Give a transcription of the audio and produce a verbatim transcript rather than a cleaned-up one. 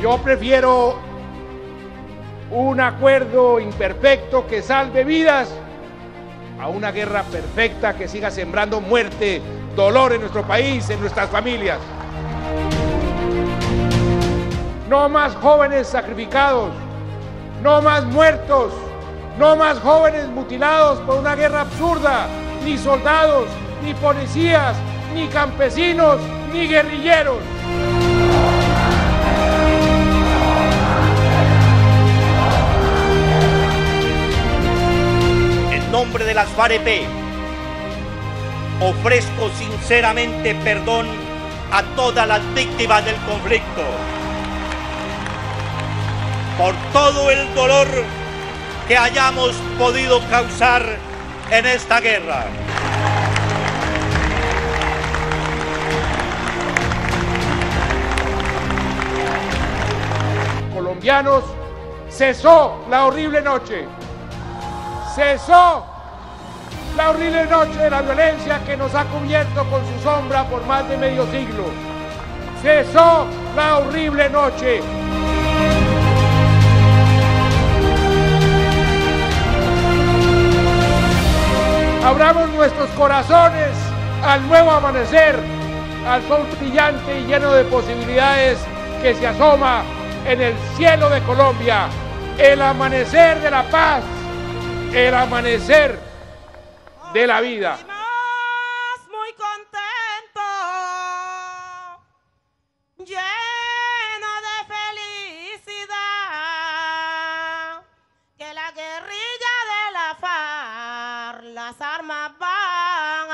Yo prefiero un acuerdo imperfecto que salve vidas a una guerra perfecta que siga sembrando muerte, dolor en nuestro país, en nuestras familias. No más jóvenes sacrificados, no más muertos, no más jóvenes mutilados por una guerra absurda, ni soldados, ni policías, ni campesinos, ni guerrilleros. En nombre de las FAREP, ofrezco sinceramente perdón a todas las víctimas del conflicto por todo el dolor que hayamos podido causar en esta guerra. Colombianos, cesó la horrible noche. Cesó la horrible noche de la violencia que nos ha cubierto con su sombra por más de medio siglo. Cesó la horrible noche. Abramos nuestros corazones al nuevo amanecer, al sol brillante y lleno de posibilidades que se asoma en el cielo de Colombia. El amanecer de la paz, el amanecer de la vida. Muy contento, lleno de felicidad, que la guerrilla de la FARC, las armas van